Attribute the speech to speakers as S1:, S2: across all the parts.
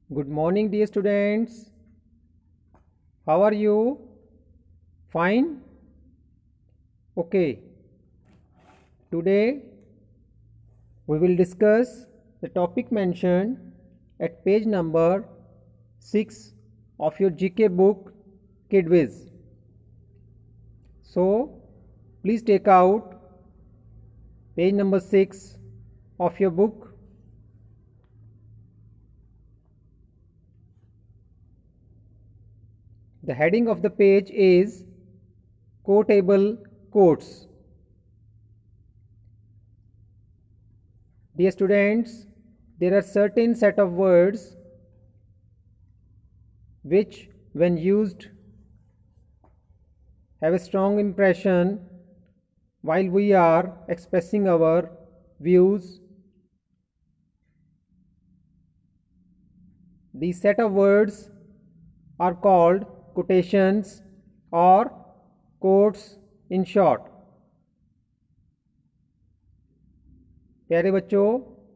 S1: Good morning, dear students. How are you? Fine? Okay. Today we will discuss the topic mentioned at page number 6 of your GK book KidWiz. So, please take out page number 6 of your book. The heading of the page is Quotable Quotes. Dear students, there are certain set of words which when used have a strong impression while we are expressing our views. These set of words are called quotations or quotes in short. प्यारे बच्चों,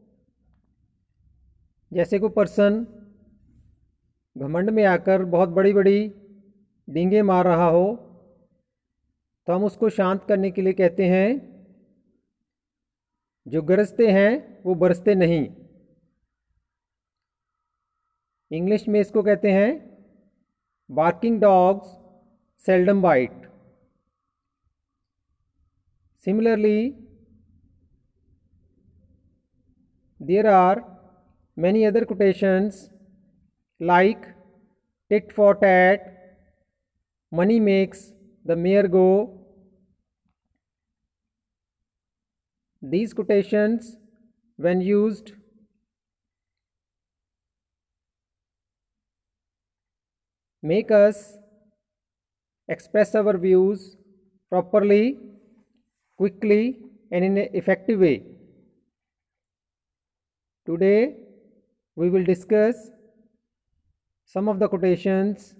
S1: जैसे कोई person घमंड में आकर बहुत बड़ी बड़ी डींगे मार रहा हो तो हम उसको शांत करने के लिए कहते हैं जो गरजते हैं वो बरसते नहीं। इंग्लिश में इसको कहते हैं barking dogs seldom bite. Similarly there are many other quotations like tit for tat, money makes the mayor go. These quotations when used make us express our views properly, quickly and in an effective way. Today we will discuss some of the quotations.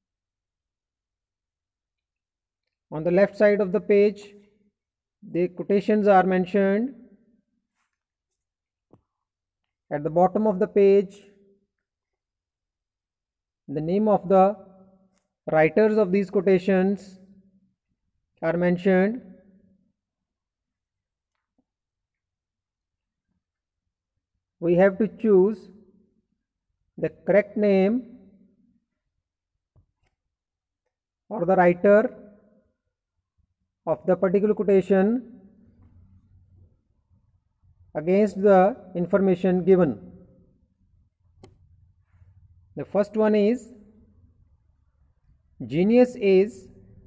S1: On the left side of the page, the quotations are mentioned. At the bottom of the page, the name of the writers of these quotations are mentioned. We have to choose the correct name or the writer of the particular quotation against the information given. The first one is, genius is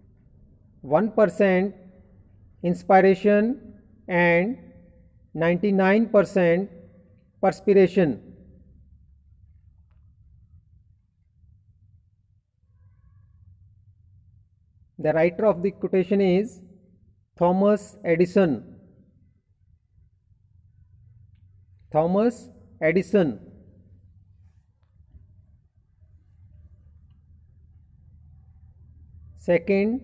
S1: 1% inspiration and 99% perspiration. The writer of the quotation is Thomas Edison. Thomas Edison. Second,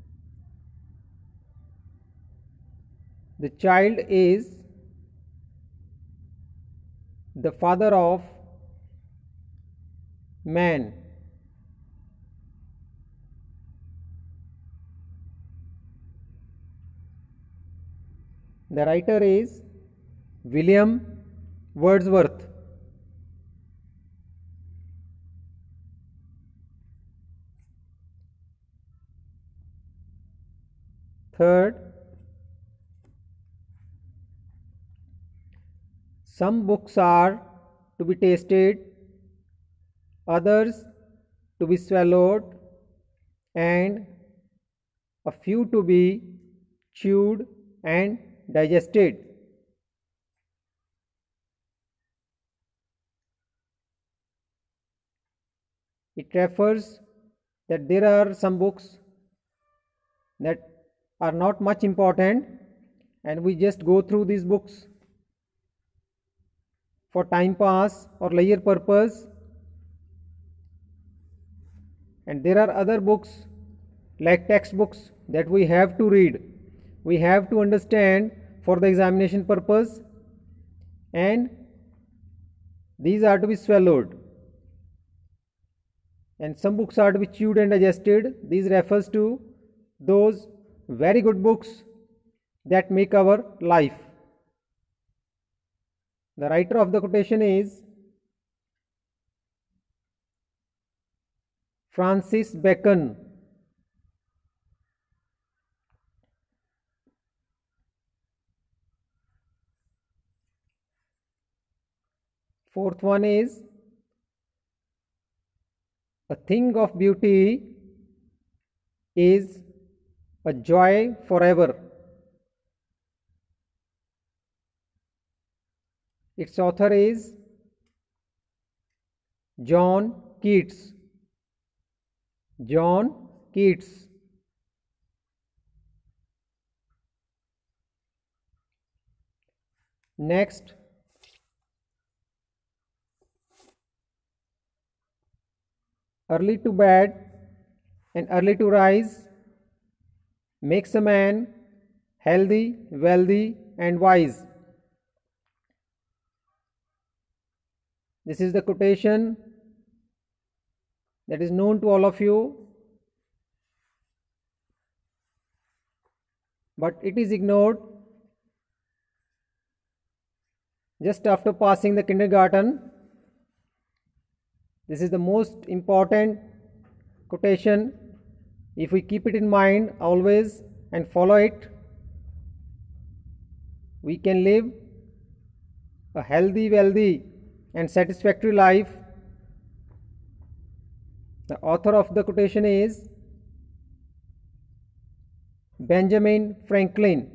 S1: the child is the father of man. The writer is William Wordsworth. Third, some books are to be tasted, others to be swallowed, and a few to be chewed and digested. It refers that there are some books that are not much important and we just go through these books for time pass or leisure purpose, and there are other books like textbooks that we have to read, we have to understand for the examination purpose, and these are to be swallowed. and some books are to be chewed and digested. These refers to those very good books that make our life. The writer of the quotation is Francis Bacon. Fourth one is, a thing of beauty is a joy forever. Its author is John Keats. John Keats. Next, early to bed and early to rise makes a man healthy, wealthy, and wise. This is the quotation that is known to all of you, but it is ignored just after passing the kindergarten. This is the most important quotation. If we keep it in mind always and follow it, we can live a healthy, wealthy, and satisfactory life. The author of the quotation is Benjamin Franklin.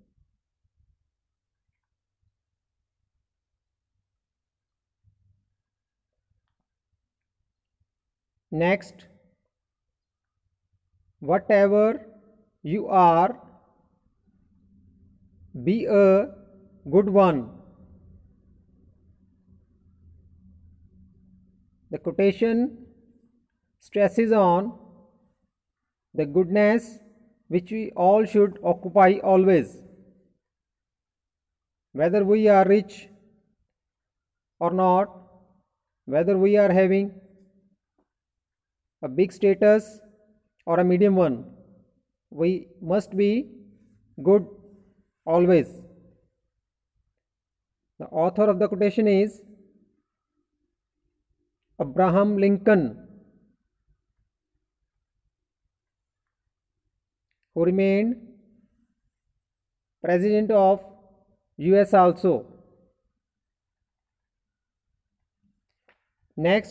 S1: Next, whatever you are, be a good one. The quotation stresses on the goodness which we all should occupy always. Whether we are rich or not, whether we are having a big status or a medium one, we must be good always. The author of the quotation is Abraham Lincoln, who remained President of US also. Next,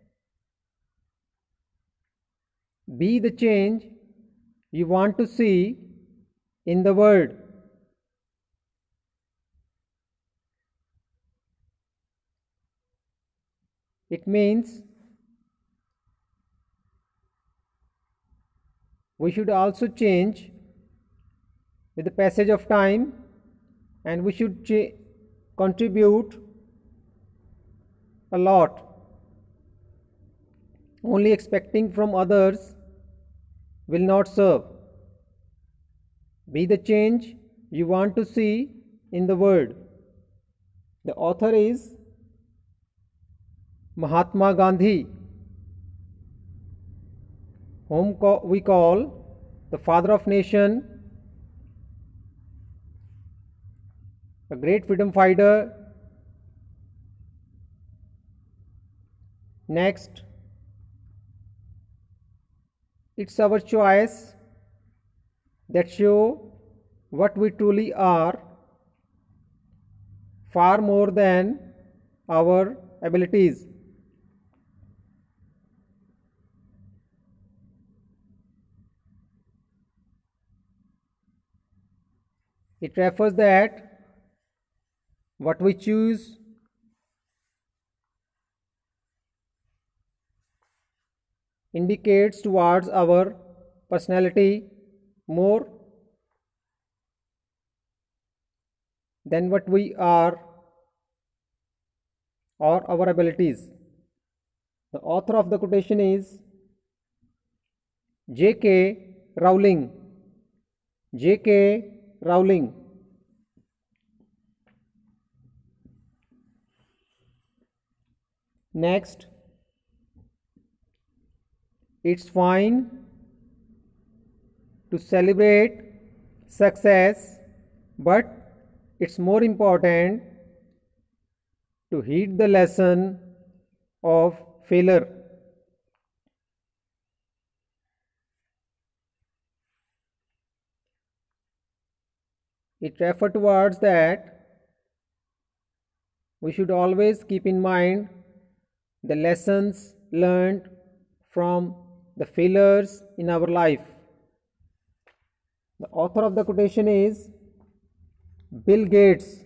S1: be the change you want to see in the world. It means we should also change with the passage of time, and we should contribute a lot. Only expecting from others will not serve. Be the change you want to see in the world. The author is Mahatma Gandhi, whom we call the father of nation, a great freedom fighter. Next, it's our choice that show what we truly are, far more than our abilities. It refers that what we choose indicates towards our personality more than what we are or our abilities. The author of the quotation is J.K. Rowling. J.K. Rowling. Next, It's fine to celebrate success, but it's more important to heed the lesson of failure. It refers towards that we should always keep in mind the lessons learned from the failures in our life. The author of the quotation is Bill Gates.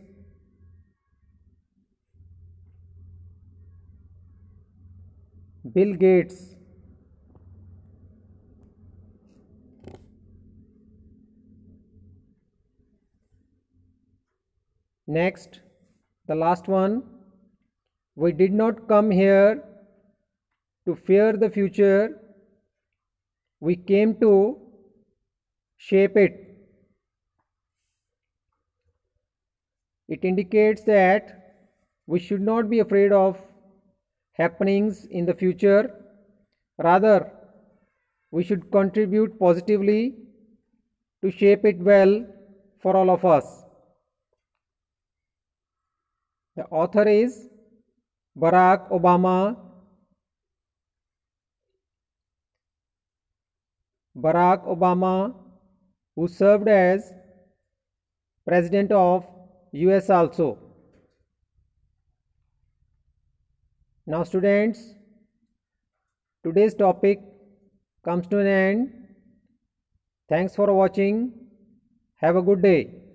S1: Bill Gates. Next, the last one. We did not come here to fear the future. We came to shape it. It indicates that we should not be afraid of happenings in the future. Rather, we should contribute positively to shape it well for all of us. The author is Barack Obama. Barack Obama, who served as President of US also. Now students, today's topic comes to an end. Thanks for watching. Have a good day.